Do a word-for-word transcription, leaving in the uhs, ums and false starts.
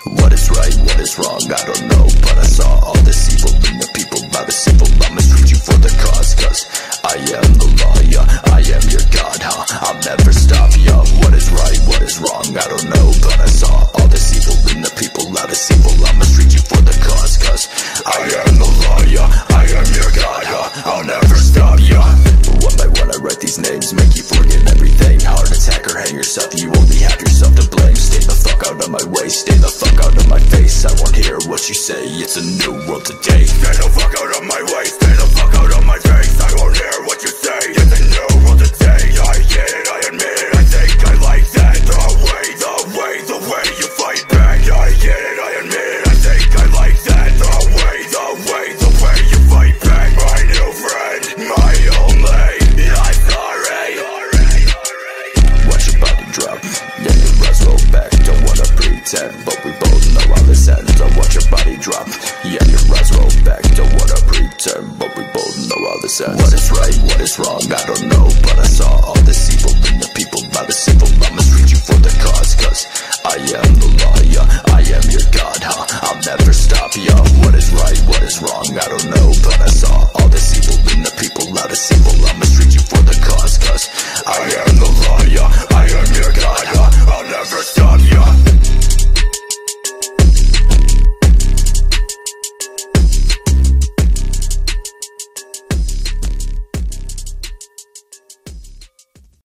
What is right, what is wrong, I don't know, but I saw all this evil in the people. By the simple, I mistreat you for the cause, cause I am the law, yeah, I am your God, huh? I'll never stop, yeah. What is right, what is wrong, I don't know, but I saw all this evil in the people. Out of simple, I mistreat you for the cause, cause I am the law, yeah, I am your God, huh? I'll never stop, yeah. One by one I write these names, make you forget everything. Heart attack or hang yourself, you only have yourself to blame. Stay the fuck out of my way, stay the fuck out of my face. I won't hear what you say, it's a new world today. Stay the fuck out of my way, stay the fuck out of my face. I won't hear what you say, it's a new world today. I get it, I admit it, I think I like that. The way, the way, the way you fight back. I get it, I admit it, I think I like that. The way, the way, the way you fight back. My new friend, my only, I'm sorry. Watch your body drop, yeah, your breath roll back. Don't wanna pretend, but we both know how this ends. I watch your body drop, yeah, your eyes roll back. Don't wanna pretend, but we both know how this ends. What is right, what is wrong, I don't know, but I saw all this evil in the people. By the simple, I mistreat you for the cause, cause I am the law, yeah, I am your God, huh? I'll never stop, yeah. What is right, what is wrong, I don't know, but I saw all this evil in the people. Out of simple, I mistreat you for the cause, cause I am the law, yeah.